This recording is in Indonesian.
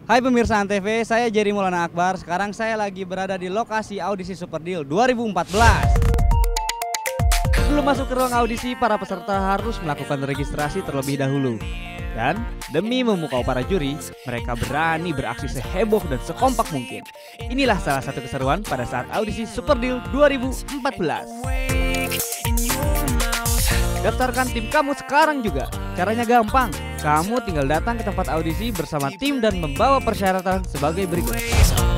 Hai pemirsa Antv, saya Jerry Maulana Akbar. Sekarang saya lagi berada di lokasi audisi Super Deal 2014. Sebelum masuk ke ruang audisi, para peserta harus melakukan registrasi terlebih dahulu. Dan demi memukau para juri, mereka berani beraksi seheboh dan sekompak mungkin. Inilah salah satu keseruan pada saat audisi Super Deal 2014. Daftarkan tim kamu sekarang juga. Caranya gampang. Kamu tinggal datang ke tempat audisi bersama tim dan membawa persyaratan sebagai berikut.